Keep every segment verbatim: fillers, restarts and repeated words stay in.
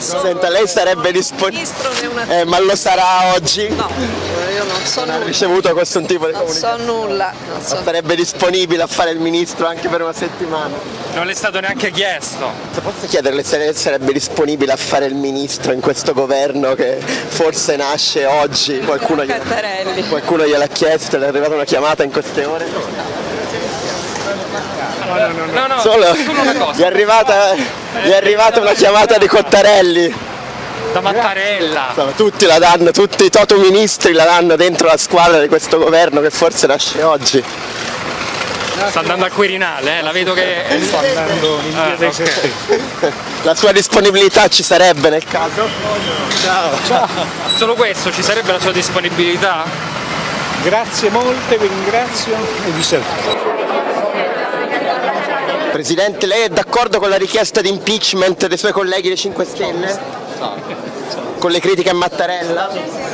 Senta, lei sarebbe disponibile, eh, ma lo sarà oggi? No, io non so Non ha nulla. ricevuto questo tipo di Non comunicazione? so nulla. Non so. Sarebbe disponibile a fare il ministro anche per una settimana? Non le è stato neanche chiesto. Se posso chiederle se lei sarebbe disponibile a fare il ministro in questo governo che forse nasce oggi? Qualcuno gliel'ha, Cattarelli. qualcuno gliel'ha chiesto, le è arrivata una chiamata in queste ore? No, no, no. no, no. Solo, Solo una cosa. gli è arrivata, gli è arrivata una chiamata di Cottarelli. Da Mattarella. Insomma, tutti la danno, tutti i toto ministri la danno dentro la squadra di questo governo che forse nasce oggi. Sta andando al Quirinale, eh? La vedo che. Sto andando in via Ah, dei ok. Serpenti. La sua disponibilità ci sarebbe nel caso? Ciao. Solo questo, ci sarebbe la sua disponibilità? Grazie molte, vi ringrazio e vi saluto. Presidente, lei è d'accordo con la richiesta di impeachment dei suoi colleghi dei cinque Stelle? Con le critiche a Mattarella?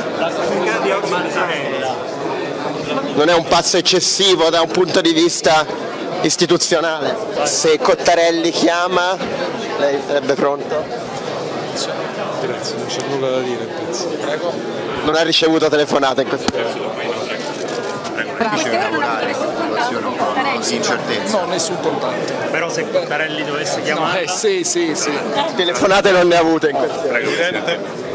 Non è un passo eccessivo da un punto di vista istituzionale? Se Cottarelli chiama, lei sarebbe pronto? Grazie, non c'è nulla da dire. Prego. Non ha ricevuto telefonate in questo momento? Difficile lavorare in questa situazione un po' di incertezza. No, nessun contatto. Però se Cottarelli dovesse chiamare. Eh, sì, sì, sì. Telefonate non ne ha avute in questo momento. Presidente.